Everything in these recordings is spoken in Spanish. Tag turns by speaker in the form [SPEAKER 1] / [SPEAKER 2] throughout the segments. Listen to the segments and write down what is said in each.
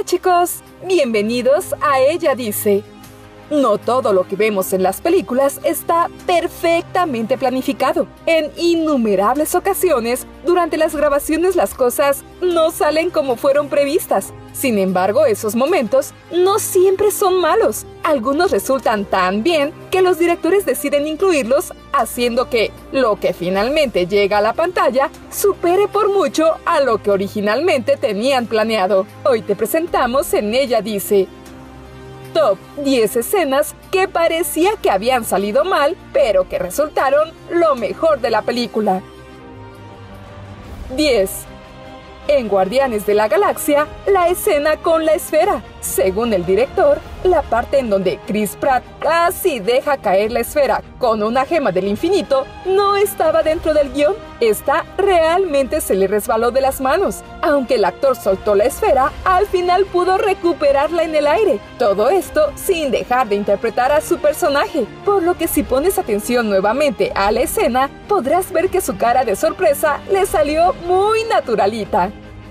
[SPEAKER 1] chicos, bienvenidos a Ella Dice. No todo lo que vemos en las películas está perfectamente planificado. En innumerables ocasiones, durante las grabaciones las cosas no salen como fueron previstas. Sin embargo, esos momentos no siempre son malos. Algunos resultan tan bien que los directores deciden incluirlos, haciendo que lo que finalmente llega a la pantalla supere por mucho a lo que originalmente tenían planeado. Hoy te presentamos en Ella Dice Top 10 escenas que parecía que habían salido mal, pero que resultaron lo mejor de la película. 10. En Guardianes de la Galaxia, la escena con la esfera. Según el director, la parte en donde Chris Pratt casi deja caer la esfera con una gema del infinito no estaba dentro del guión. Esta realmente se le resbaló de las manos. Aunque el actor soltó la esfera, al final pudo recuperarla en el aire. Todo esto sin dejar de interpretar a su personaje. Por lo que si pones atención nuevamente a la escena, podrás ver que su cara de sorpresa le salió muy naturalita.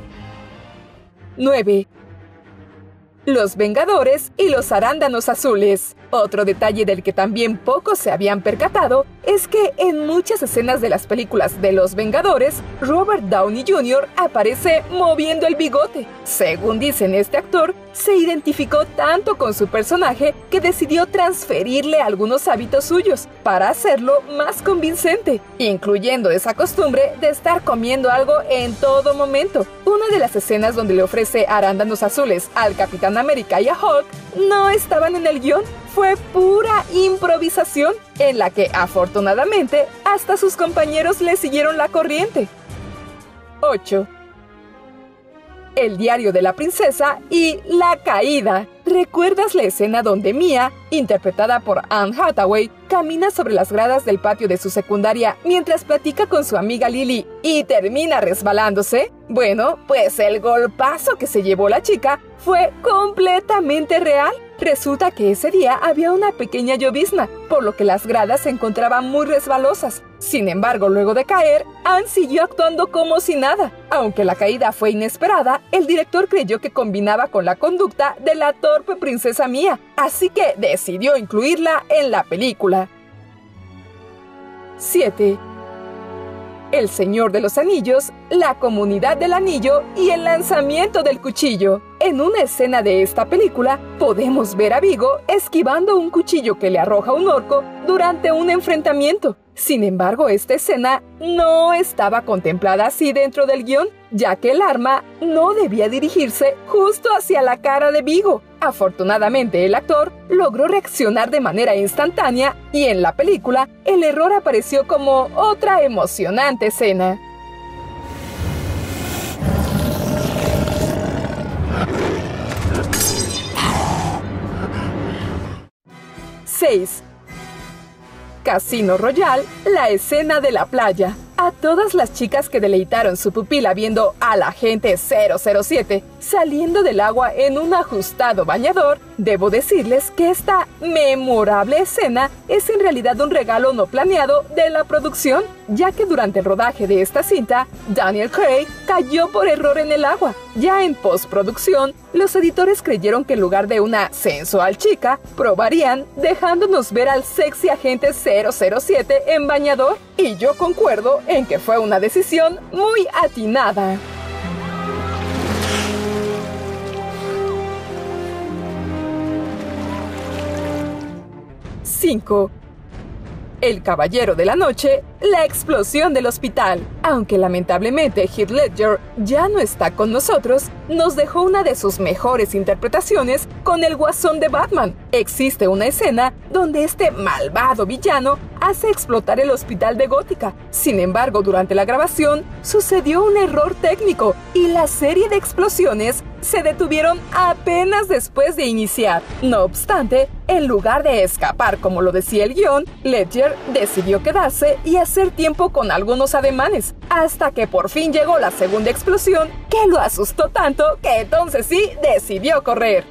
[SPEAKER 1] 9. Los Vengadores y los Arándanos Azules. Otro detalle del que también pocos se habían percatado es que en muchas escenas de las películas de los Vengadores, Robert Downey Jr. aparece moviendo el bigote. Según dicen, este actor se identificó tanto con su personaje que decidió transferirle algunos hábitos suyos para hacerlo más convincente, incluyendo esa costumbre de estar comiendo algo en todo momento. Una de las escenas donde le ofrece arándanos azules al Capitán América y a Hulk no estaban en el guión. Fue pura improvisación, en la que afortunadamente hasta sus compañeros le siguieron la corriente. 8. El diario de la princesa y la caída. ¿Recuerdas la escena donde Mia, interpretada por Anne Hathaway, camina sobre las gradas del patio de su secundaria mientras platica con su amiga Lily y termina resbalándose? Bueno, pues el golpazo que se llevó la chica fue completamente real. Resulta que ese día había una pequeña llovizna, por lo que las gradas se encontraban muy resbalosas. Sin embargo, luego de caer, Anne siguió actuando como si nada. Aunque la caída fue inesperada, el director creyó que combinaba con la conducta de la torpe princesa Mia, así que decidió incluirla en la película. 7. El Señor de los Anillos, la Comunidad del Anillo y el lanzamiento del cuchillo. En una escena de esta película, podemos ver a Viggo esquivando un cuchillo que le arroja un orco durante un enfrentamiento. Sin embargo, esta escena no estaba contemplada así dentro del guión, ya que el arma no debía dirigirse justo hacia la cara de Viggo. Afortunadamente, el actor logró reaccionar de manera instantánea y en la película, el error apareció como otra emocionante escena. 6. Casino Royale, la escena de la playa. A todas las chicas que deleitaron su pupila viendo al agente 007 saliendo del agua en un ajustado bañador, debo decirles que esta memorable escena es en realidad un regalo no planeado de la producción, ya que durante el rodaje de esta cinta, Daniel Craig cayó por error en el agua. Ya en postproducción, los editores creyeron que en lugar de una sensual chica, probarían dejándonos ver al sexy agente 007 en bañador. Y yo concuerdo en que fue una decisión muy atinada. 5. El Caballero de la Noche, la explosión del hospital. Aunque lamentablemente Heath Ledger ya no está con nosotros, nos dejó una de sus mejores interpretaciones con el Guasón de Batman. Existe una escena donde este malvado villano hace explotar el hospital de Gótica. Sin embargo, durante la grabación sucedió un error técnico y la serie de explosiones se detuvieron apenas después de iniciar. No obstante, en lugar de escapar como lo decía el guión, Ledger decidió quedarse y hacer tiempo con algunos ademanes, hasta que por fin llegó la segunda explosión que lo asustó tanto que entonces sí decidió correr.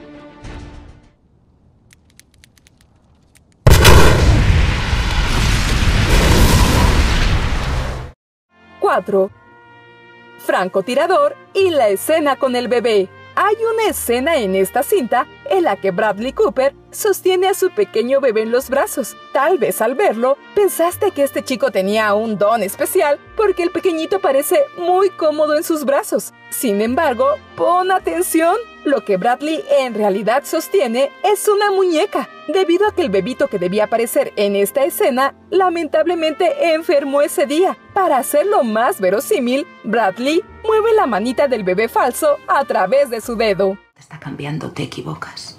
[SPEAKER 1] 4. Francotirador y la escena con el bebé. Hay una escena en esta cinta en la que Bradley Cooper sostiene a su pequeño bebé en los brazos. Tal vez al verlo, pensaste que este chico tenía un don especial porque el pequeñito parece muy cómodo en sus brazos. Sin embargo, pon atención. Lo que Bradley en realidad sostiene es una muñeca, debido a que el bebito que debía aparecer en esta escena lamentablemente enfermó ese día. Para hacerlo más verosímil, Bradley mueve la manita del bebé falso a través de su dedo.
[SPEAKER 2] Te está cambiando, te equivocas.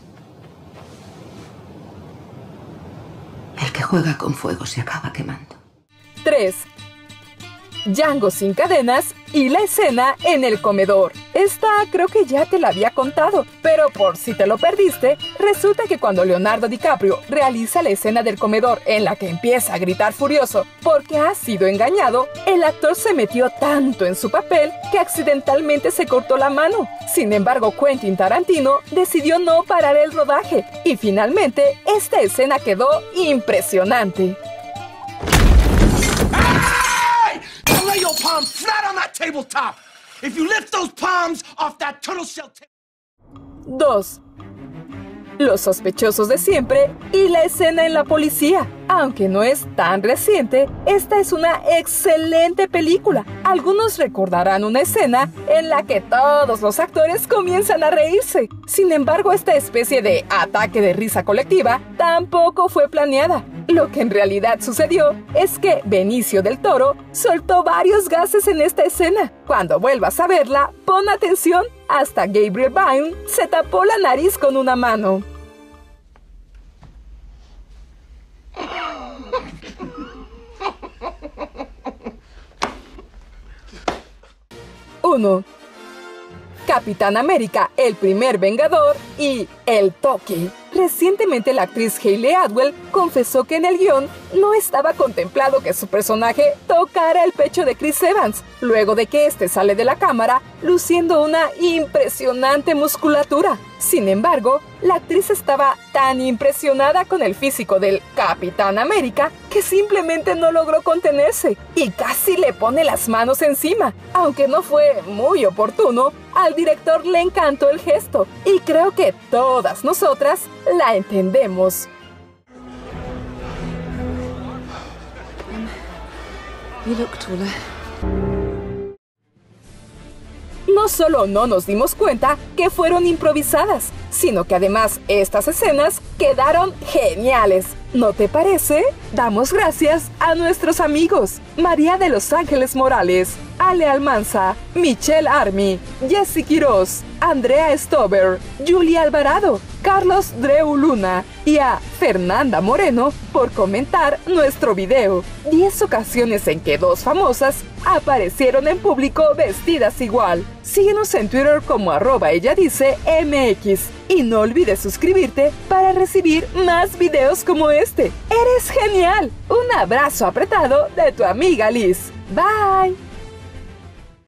[SPEAKER 2] El que juega con fuego se acaba quemando.
[SPEAKER 1] 3. Django sin cadenas y la escena en el comedor. Esta creo que ya te la había contado, pero por si te lo perdiste, resulta que cuando Leonardo DiCaprio realiza la escena del comedor en la que empieza a gritar furioso porque ha sido engañado, el actor se metió tanto en su papel que accidentalmente se cortó la mano. Sin embargo, Quentin Tarantino decidió no parar el rodaje y finalmente esta escena quedó impresionante.
[SPEAKER 3] Lay your palms flat on that tabletop. If you lift those palms off that turtle shell table.
[SPEAKER 1] 2. Los sospechosos de siempre y la escena en la policía. Aunque no es tan reciente, esta es una excelente película. Algunos recordarán una escena en la que todos los actores comienzan a reírse. Sin embargo, esta especie de ataque de risa colectiva tampoco fue planeada. Lo que en realidad sucedió es que Benicio del Toro soltó varios gases en esta escena. Cuando vuelvas a verla, pon atención. Hasta Gabriel Byrne se tapó la nariz con una mano. Uno. Capitán América, el primer Vengador y El Toque. Recientemente la actriz Hayley Atwell confesó que en el guión no estaba contemplado que su personaje tocara el pecho de Chris Evans, luego de que este sale de la cámara luciendo una impresionante musculatura. Sin embargo, la actriz estaba tan impresionada con el físico del Capitán América que simplemente no logró contenerse y casi le pone las manos encima. Aunque no fue muy oportuno, al director le encantó el gesto y creo que todas nosotras la entendemos.
[SPEAKER 2] You look taller.
[SPEAKER 1] No solo no nos dimos cuenta que fueron improvisadas, sino que además estas escenas quedaron geniales. ¿No te parece? Damos gracias a nuestros amigos María de Los Ángeles Morales, Ale Almanza, Michelle Army, Jessy Quiroz, Andrea Stover, Julia Alvarado, Carlos Dreu Luna y a Fernanda Moreno por comentar nuestro video. 10 ocasiones en que dos famosas aparecieron en público vestidas igual. Síguenos en Twitter como @elladice_mx y no olvides suscribirte para recibir más videos como este. ¡Eres genial! Un abrazo apretado de tu amiga Liz. Bye.